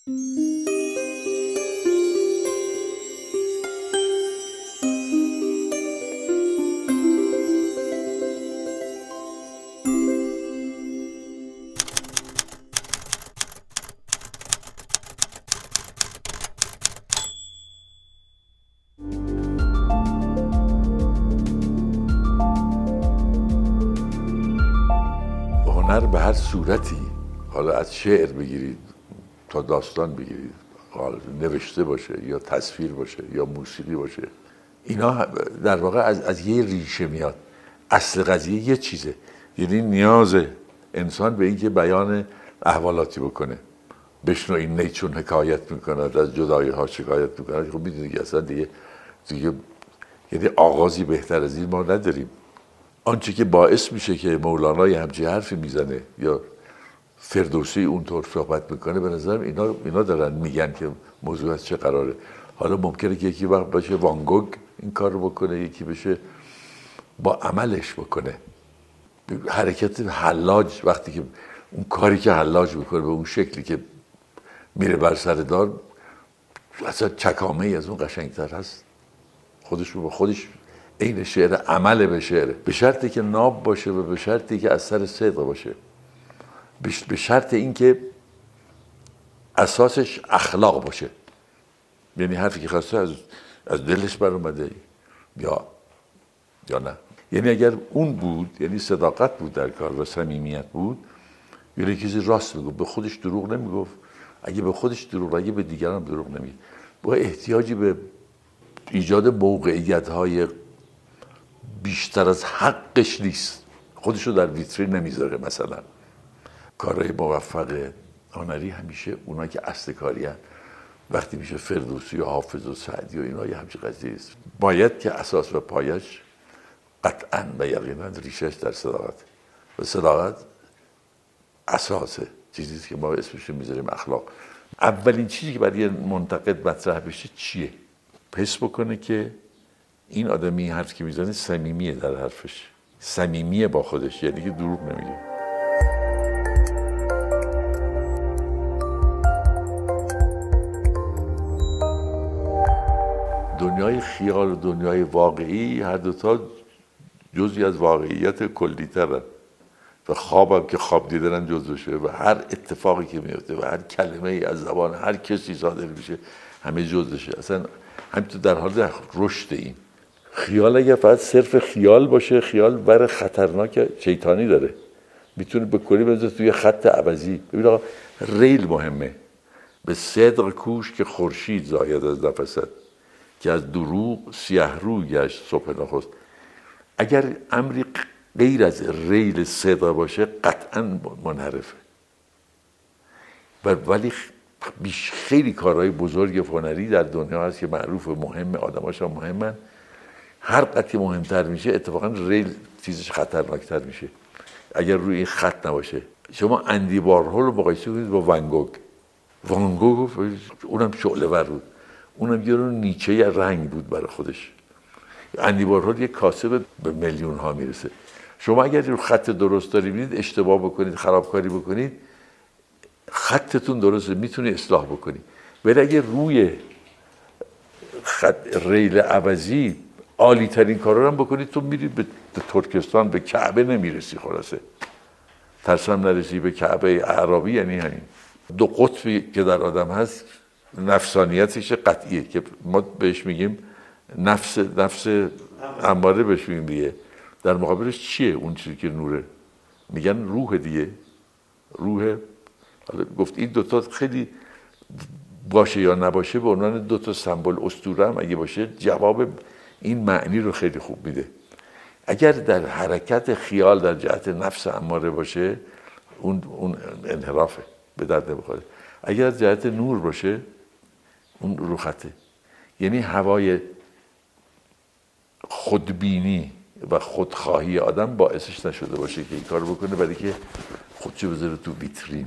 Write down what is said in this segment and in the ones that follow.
هنر به هر صورتی، حالا از شعر بگیرید تا داستان بگیرید، نوشته باشه یا تصویر باشه یا موسیقی باشه، اینا در واقع از یه ریشه میاد. اصل قضیه یه چیزه، یعنی نیاز انسان به اینکه بیان احوالاتی بکنه. بشنو این نی چون حکایت میکند، از جدایی ها شکایت میکند. خب میدونی که اصلا دیگه یعنی آغازی بهتر از این ما نداریم. آنچه که باعث میشه که مولانا یه همچین حرفی میزنه یا فردوسی اونطور صحبت میکنه، به نظرم اینا دارن میگن که موضوع از چه قراره. حالا ممکنه که یکی وقت باشه وانگوگ این کار رو بکنه، یکی بشه با عملش بکنه. حرکت حلاج وقتی که اون کاری که حلاج میکنه به اون شکلی که میره بر سر دار، اصلا چکامه ای از اون قشنگتر هست. خودش این شعر عمل به شعر، به شرطی که ناب باشه و به شرطی که از سر صدق باشه، به شرط اینکه اساسش اخلاق باشه. یعنی حرفی که خواسته از دلش بر اومده یا نه. یعنی اگر اون بود، یعنی صداقت بود در کار و صمیمیت بود، یعنی کسی راست میگفت، به خودش دروغ نمیگفت. اگه به خودش دروغ، اگه به دیگران دروغ نمیگه. با احتیاجی به ایجاد موقعیت‌های بیشتر از حقش نیست. خودشو در ویترین نمیذاره. مثلا کارهای موفق هنری همیشه اونا که اصل کاری هست، وقتی میشه فردوسی و حافظ و سعدی و اینا، یه همچین قضیه است. باید که اساس و پایش قطعاً و یقینا ریشش در صداقت و صداقت اساسه، چیزی که ما اسمش میذاریم اخلاق. اولین چیزی که برای منتقد مطرح بشه چیه؟ حس بکنه که این آدمی حرف که میزنه صمیمیه، در حرفش صمیمیه با خودش، یعنی که دروغ نمیگه. دنیای خیال و دنیای واقعی هر دوتا جزئی از واقعیت کلی ترن و خوابم که خواب دیدنم جزوشه و هر اتفاقی که میفته و هر کلمه ای از زبان هر کسی صادر میشه همه جزشه. اصلا همینطور در حال رشد. این خیال اگه فقط صرف خیال باشه، خیال بر خطرناک شیطانی داره، میتونه به کلی بذاره توی خط عوضی. ببین آقا، ریل مهمه. به صدق کوش که خورشید زاید از نفست، که از دروغ سیه رو گشت صبح نخست. اگر امری غیر از ریل صدق باشه قطعا منحرفه. ولی خیلی کارهای بزرگ هنری در دنیا هست که معروف و مهمه، آدماش هم مهمن. هر قطعی مهمتر میشه اتفاقا ریل چیزش خطرناکتر میشه اگر روی این خط نباشه. شما اندی وارهول رو مقایسه کنید با وانگوگ. وانگوگ اونم شعله ور بود، اونم یه رو نیچه رنگ بود برای خودش. اندی وارهول یه کاسب به میلیون ها میرسه. شما اگر رو خط درست داری ببینید، اشتباه بکنید، خرابکاری بکنید، خطتون درسته، میتونی اصلاح بکنی. ولی اگه روی خط ریل عوضی عالی ترین کارا رو هم بکنید، تو میری به ترکستان، به کعبه نمیرسی. خلاصه ترسم نرسی به کعبه اعرابی. یعنی همین دو قطبی که در آدم هست، نفسانیتش قطعیه که ما بهش میگیم نفس اماره بهش میگیم دیگه. در مقابلش چیه اون چیزی که نوره؟ میگن روح دیگه. روح. حالا گفت این دوتا خیلی باشه یا نباشه، به عنوان دوتا سمبل اسطوره هم اگه باشه، جواب این معنی رو خیلی خوب میده. اگر در حرکت خیال در جهت نفس اماره باشه، اون انحرافه، به درد نمیخوره. اگر جهت نور باشه، اون رو خطه. یعنی هوای خودبینی و خودخواهی آدم باعثش نشده باشه که این کار بکنه، برای که خودشو بذاره تو ویترین.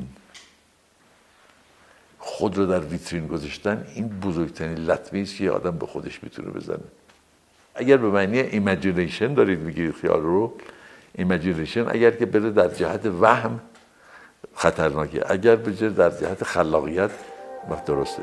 خود رو در ویترین گذاشتن این بزرگترین لطمه است که آدم به خودش میتونه بزنه. اگر به معنی ایمیجینیشن دارید میگید خیال رو، ایمیجینیشن اگر که بره در جهت وهم خطرناکه، اگر بره در جهت خلاقیت وقت درسته.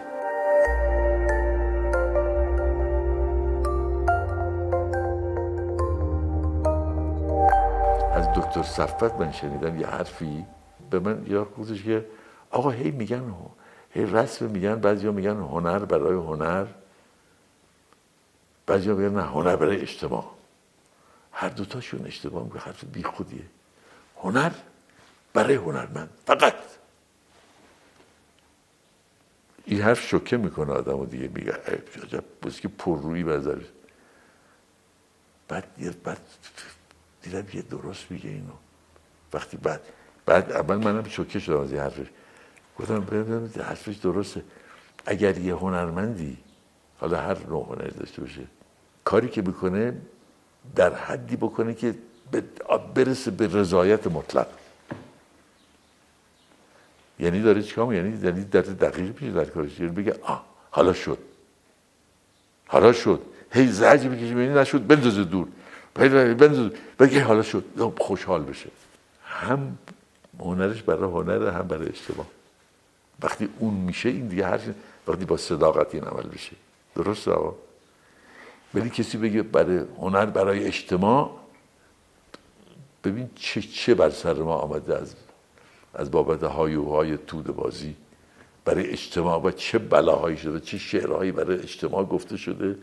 از دکتر صفوت من شنیدم یه حرفی به من یا خودش که آقا هی میگن هی رسم میگن، بعضیا میگن هنر برای هنر، بعضیا میگن نه هنر برای اجتماع. هر دوتاشون اشتباه میگه، حرف بی خودیه. هنر برای هنرمند فقط. این حرف شوکه میکنه آدم و دیگه میگه عجب بس که پررویی بذاره. بعد دیدم یه درست میگه اینو. وقتی بعد اول منم شوکه شدم از این حرفش. گفتم ببینم حرفش درسته. اگر یه هنرمندی حالا هر نوع هنری داشته باشه کاری که بکنه در حدی بکنه که برسه به رضایت مطلق. یعنی داره چیکار میکنه؟ یعنی در دقیق میشه در کارش، یعنی بگه حالا شد هی زجر بکشه ببینی نشد بنداز دور، بگه حالا شد، خوشحال بشه. هم هنرش برای هنر هم برای اجتماع. وقتی اون میشه این دیگه وقتی با صداقت این عمل بشه درسته آقا. ولی کسی بگه برای هنر برای اجتماع، ببین چه بر سر ما آمده از بابت هایوهای توده بازی برای اجتماع و چه بلاهایی شده، چه شعرهایی برای اجتماع گفته شده.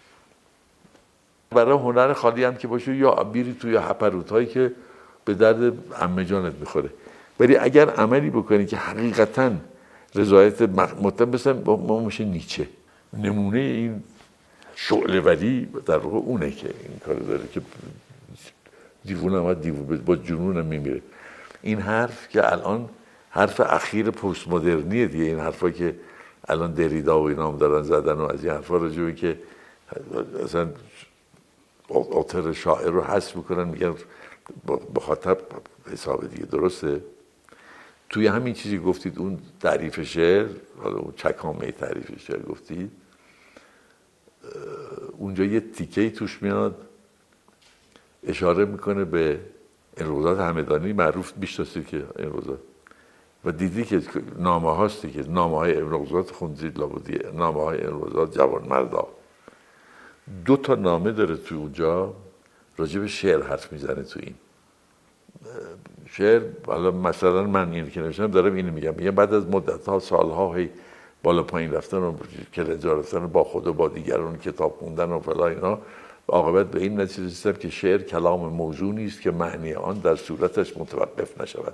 برای هنر خالی هم که باشه یا بیری توی هپروت هایی که به درد عمه جانت میخوره. ولی اگر عملی بکنی که حقیقتا رضایت مطلق مثلا ما میشه نیچه نمونه این شعله ولی در واقع اونه که این کار داره که دیوونه با جنونم میمیره. این حرف که الان حرف اخیر پست مدرنیه دیگه، این حرفا که الان دریدا و اینا هم دارن زدن و از این حرفا راجبه که مثلا آتر شاعر رو حذف میکنن میگن بخاطب حساب دیگه. درسته؟ توی همین چیزی گفتید اون تعریف شعر، حالا اون چکامه تعریف شعر گفتید، اونجا یه تیکه‌ای توش میاد اشاره میکنه به انروزات همدانی، معروف میشناسید که انروزات، و دیدی که نامه هاستی که نامه های انروزات خوندید لابودی، نامه های انروزات جوان مردا 2 تا نامه داره تو اونجا راجع به شعر حرف میزنه. تو این شعر حالا مثلا من اینو که نوشتم دارم اینو میگم بعد از مدت ها سالها هی بالا پایین رفتن و کلنجا رفتن و با خود و با دیگران کتاب خوندن و فلان اینا، عاقبت به این نتیجه رسیدم که شعر کلام موضوع نیست که معنی آن در صورتش متوقف نشود.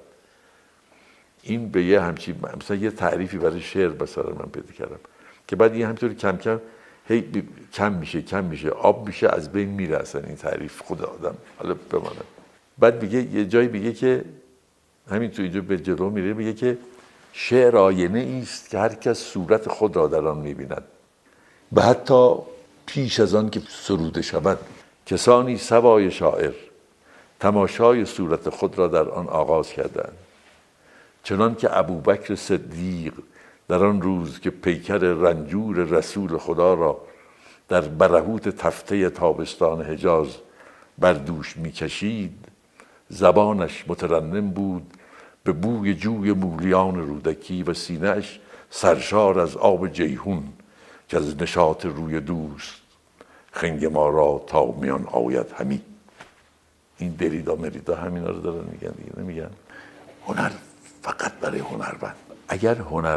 این به یه همچین مثلا یه تعریفی برای شعر مثلا من پیدا کردم که بعد این همینطوری کم کم هی کم میشه آب میشه از بین میره اصلا این تعریف خود آدم حالا بمانه. بعد میگه یه جایی میگه که همین تو اینجا به جلو میره میگه که شعر آینه است که هر کس صورت خود را در آن میبیند و حتی پیش از آن که سروده شود کسانی سوای شاعر تماشای صورت خود را در آن آغاز کردند، چنان که ابوبکر صدیق در آن روز که پیکر رنجور رسول خدا را در برهوت تفته تابستان حجاز بر دوش میکشید، زبانش مترنم بود به بوی جوی مولیان رودکی و سینه‌اش سرشار از آب جیهون که از نشاط روی دوست خنگ ما را تا میان آید همی. این دریدا مریدا همینا رو دارن میگن دیگه، نمیگن هنر فقط برای هنرمند. اگر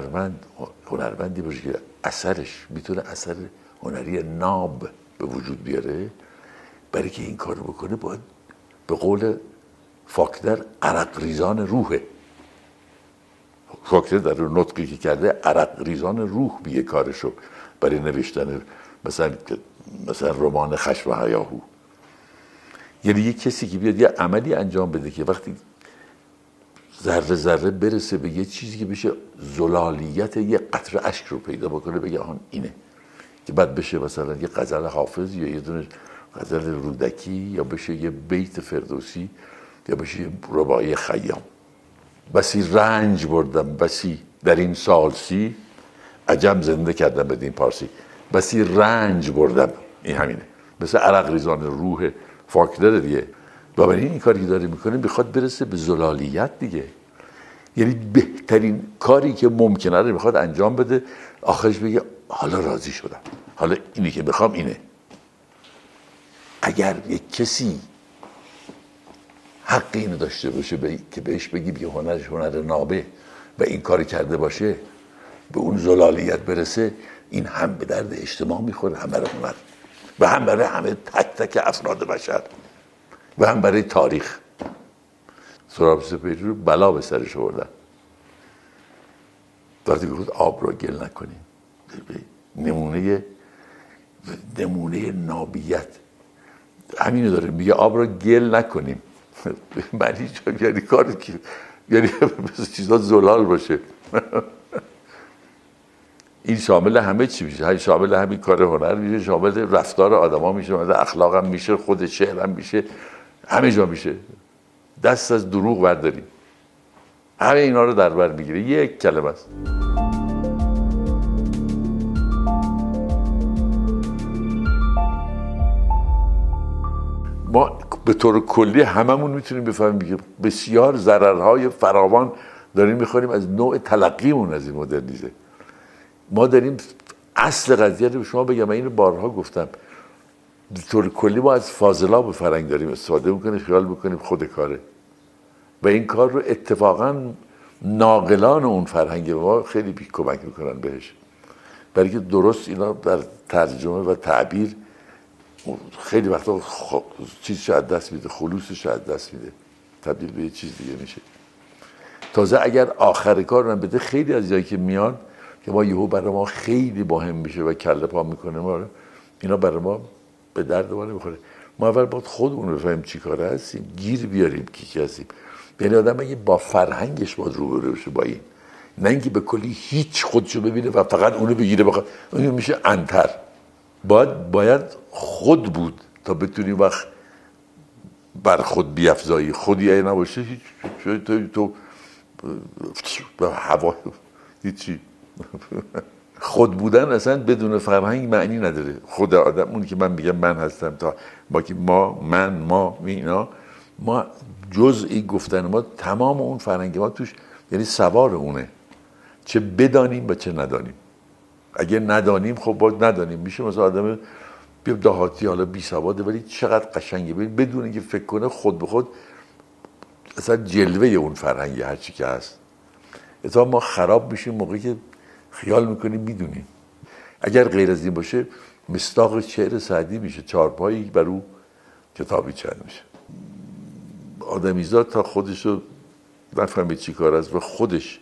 هنرمندی باشه که اثرش میتونه اثر هنری ناب به وجود بیاره، برای که این کارو بکنه باید به قول فاکتر عرق ریزان روحه. فاکتر در نطقی که کرده عرق ریزان روح بیه کارشو برای نوشتن مثلا رمان خشم و هیاهو. یعنی یک کسی که بیاد یه عملی انجام بده که وقتی ذره ذره برسه به یه چیزی که بشه زلالیت یه قطره اشک رو پیدا بکنه، بگه آن اینه، که بعد بشه مثلا یه غزل حافظ یا یه دونه غزل رودکی یا بشه یه بیت فردوسی یا بشه یه رباعی خیام. بسی رنج بردم بسی در این سالسی، عجم زنده کردم بدین پارسی. بسی رنج بردم، این همینه، مثل عرق ریزان روح فاکتر دیگه. بنابراین این کاری که داره میکنه میخواد برسه به زلالیت دیگه. یعنی بهترین کاری که ممکنه رو میخواد انجام بده، آخرش بگه حالا راضی شدم، حالا اینی که میخوام اینه. اگر یک کسی حق اینو داشته باشه که بهش بگی بگه هنرش هنر نابه و این کار کرده باشه، به اون زلالیت برسه، این هم به درد اجتماع میخوره، هم برای هنر و هم برای همه تک تک افراد بشر و هم برای تاریخ. سهراب سپهری رو بلا به سرش آوردن وقتی گفت آب را گل نکنیم. نمونه نابیت همینو داره، میگه آب را گل نکنیم. معنی یعنی کاری که یعنی چیزا زلال باشه. این شامل همه چی میشه، شامل همین کار هنر میشه، شامل رفتار آدما میشه، شامل اخلاق هم میشه، خود شعر هم میشه، همه جا میشه. دست از دروغ برداریم، همه اینا رو در بر میگیره، یک کلمه است. ما به طور کلی هممون میتونیم بفهمیم که بسیار ضررهای فراوان داریم میخوریم از نوع تلقیمون از این مدرنیزه. ما داریم اصل قضیه رو به شما بگم، من اینو بارها گفتم، به طور کلی ما از فاضلاب فرهنگ داریم استفاده میکنیم، خیال میکنیم خود کاره و این کار رو اتفاقا ناقلان اون فرهنگ ما خیلی کمک میکنن بهش، برای که درست اینا در ترجمه و تعبیر خیلی وقتا چیزش از دست میده، خلوصش از دست میده، تبدیل به یه چیز دیگه میشه. تازه اگر آخر کار رو بده، خیلی از جایی که میان که ما یهو برای ما خیلی مهم میشه و کله پا میکنه ما رو، اینا برای ما به درد ما نمیخوره. ما اول باید خودمون بفهمیم چی کاره هستیم، گیر بیاریم کی هستیم. یعنی آدم اگه با فرهنگش باید روبرو بشه با این، نه اینکه به کلی هیچ خودشو ببینه و فقط اونو بگیره بخواد، اون میشه انتر. باید خود بود تا بتونی وقت بر خود بیفزایی. خودی اگه نباشه هیچ تو به هوا هیچی. خود بودن اصلا بدون فرهنگ معنی نداره. خود آدم، اون که من میگم من هستم، تا با که ما اینا، ما جزئی گفتن ما تمام اون فرهنگ ما توش، یعنی سوار اونه، چه بدانیم و چه ندانیم. اگه ندانیم خب باید ندانیم، میشه مثلا آدم دهاتی حالا بی سواده ولی چقدر قشنگه بدون اینکه فکر کنه خود به خود اصلا جلوه اون فرهنگی هرچی که هست. اصلا ما خراب میشیم موقعی که خیال میکنیم میدونیم. اگر غیر از این باشه مصداق شعر سعدی میشه، چارپایی بر او کتابی چند میشه. آدمیزاد تا خودش رو نفهمه چی کار است و خودش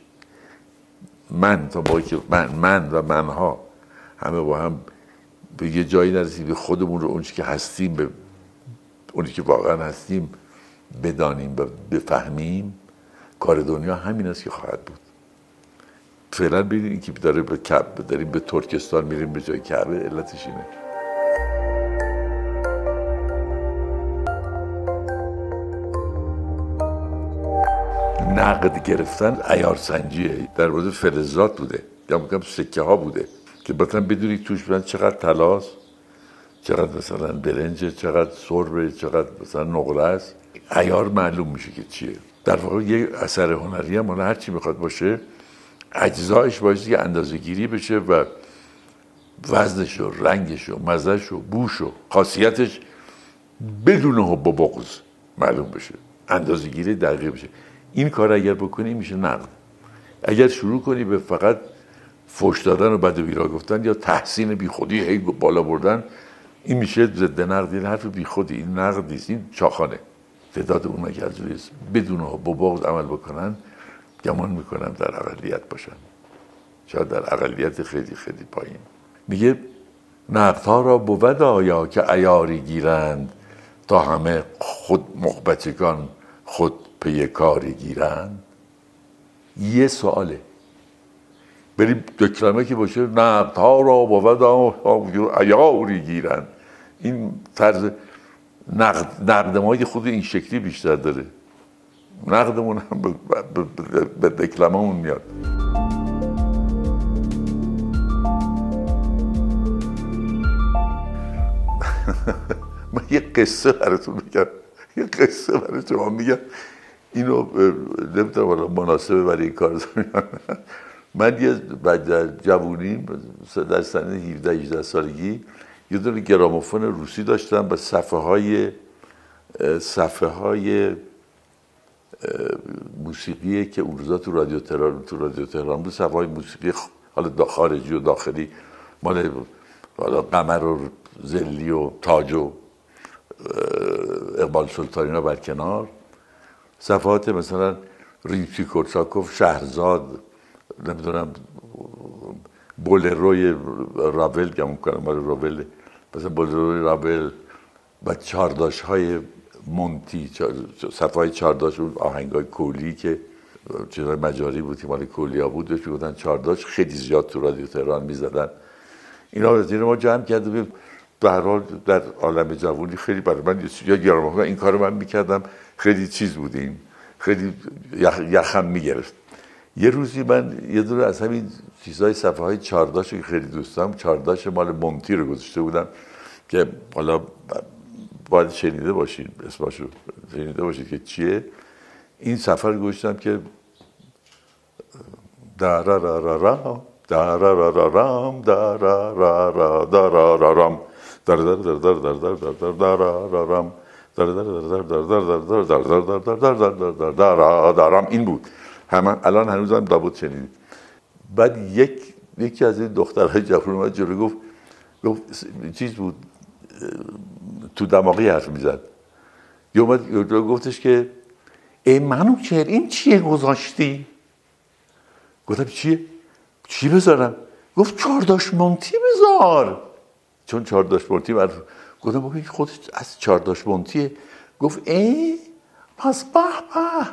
تا موقعی که من و منها همه با هم به یه جایی نرسیم، به خودمون رو اونچه که هستیم، به اونی که واقعا هستیم بدانیم و بفهمیم، کار دنیا همین است که خواهد بود. فعلا ببینید این که داریم به ترکستان میریم به جای کعبه، علتش اینه. نقد گرفتن عیارسنجیه، در مورد فلزات بوده یا میگم سکه ها بوده که مثلا بدونی توش بدن چقدر طلاست، چقدر مثلا برنج، چقدر سربه، چقدر مثلا نقره است، عیار معلوم میشه که چیه. در واقع یه اثر هنری هم هر چی میخواد باشه، اجزایش باید که اندازه‌گیری بشه و وزنش و رنگش و مزهش و بوش و خاصیتش بدون حب و بغض معلوم بشه، اندازه‌گیری دقیق بشه. این کار اگر بکنی میشه نقد. اگر شروع کنی به فقط فحش دادن و بد و بیرا گفتن یا تحسین بیخودی هی بالا بردن، این میشه ضد نقد. این حرف بیخودی، این نقد نیست، این چاخانه. تعداد اون که از روی بدون حب و بغض عمل بکنن گمان میکنم در اقلیت باشن، شاید در اقلیت خیلی خیلی پایین. میگه نقدها را بود آیا که عیاری گیرند، تا همه خود مخبچگان خود پی کاری گیرند. یه سواله، بریم دکلمه که باشه نقدها را بود عیاری گیرند. این طرز نقد ما خود این شکلی بیشتر داره، نقدمون هم به دکلممون میاد. من یه قصه براتون میگم، یه قصه برای شما میگم. اینو نمیتونم حالا مناسبه برای این کار. من یه در جوونیم در سن 17-18 سالگی یه دونه گراموفون روسی داشتم با صفحه های موسیقی که اون روزا تو رادیو تهران بود، صفحه های موسیقی حالا خارجی و داخلی، مال حالا قمر و زلی و تاج و اقبال سلطانی بر کنار، صفحات مثلا ریمسکی کورساکوف، شهرزاد، نمیدونم بولروی راول گمون کنم مال راول، مثلا بولروی راول و چارداش های مونتی، صفحه های چارداش، اون آهنگ های کولی که چیزای مجاری بود که مال کولیا بود، بهش میگفتن چارداش، خیلی زیاد تو رادیو تهران میزدن. اینا رو ما جمع کردیم. به هر حال در عالم جوانی خیلی برای من یا گرامافون این کارو من میکردم، خیلی چیز بودیم، خیلی یخم میگرفت. یه روزی من یه دونه از همین چیزای صفحه های چارداش که خیلی دوست دارم، چارداش مال مونتی رو گذاشته بودم که حالا باید شنیده باشید، اسمشو شنیده باشید که چیه. این صفحه رو گذاشتم که دارارارام دارارارام دارارارام دارارارام این بود. الان هنوزم دابود شنیدید. بعد یکی از این دخترهای جوان اومد جلو، گفت چیز بود، تو دماغی حرف میزد. یه اومد گفتش که ای منوچهر این چیه گذاشتی؟ گفتم چیه؟ چی بذارم؟ گفت چارداش مونتی بذار، چون چارداش مونتی من گفتم بابا این خودش از چارداش مونتیه. گفت پس به به.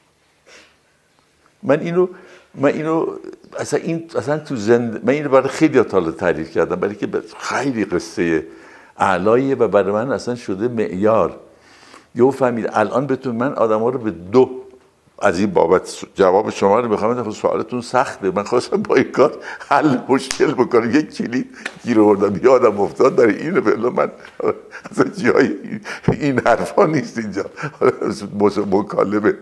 من اینو اصلا تو من اینو برای خیلی تا تعریف کردم، برای که خیلی قصه اعلاییه و برای من اصلا شده معیار. یهو فهمید الان بتون من آدما رو به دو از این بابت جواب شما رو میخوام. سوالتون سخته، من خواستم با این کار حل مشکل بکنم. یک کلید گیر آوردم، یادم افتاد برای اینو بله من اصلا جای این حرفا نیست اینجا مکالمه.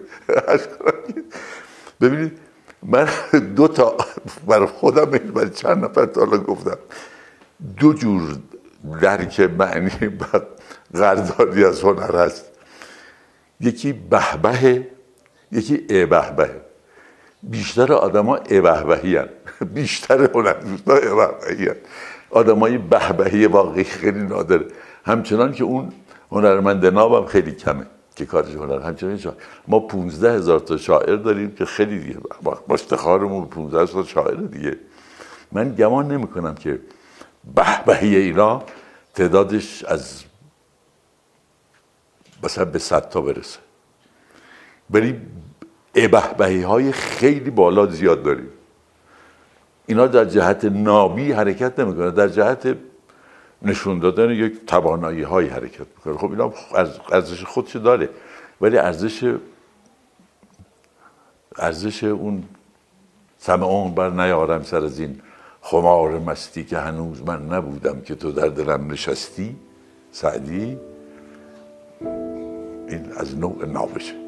ببینید من دو تا برای خودم برای چند نفر تا حالا گفتم، دو جور درک معنی و قدردانی از هنر هست. یکی بهبه، یکی ابهبه. بیشتر آدما ابهبهی هستند، بیشتر هنرمندا ابهبهی هستند. آدمای بهبهی واقعی خیلی نادره. همچنان که اون هنرمند نابم خیلی کمه که کارش هنر. همچنان ما 15,000 تا شاعر داریم که خیلی دیگه با افتخارمون 15,000 تا شاعر دیگه. من گمان نمی کنم که بهبهی اینا تعدادش از مثلا به 100 تا برسه، ولی ابهبهی های خیلی بالا زیاد داریم. اینا در جهت نابی حرکت نمیکنه، در جهت نشون دادن یک توانایی های حرکت میکنه. خب اینا ارزش خودش داره، ولی ارزش اون سمعون بر نیارم سر از این خمار مستی که هنوز من نبودم که تو در دلم نشستی، سعدی، این از نوع نابشه.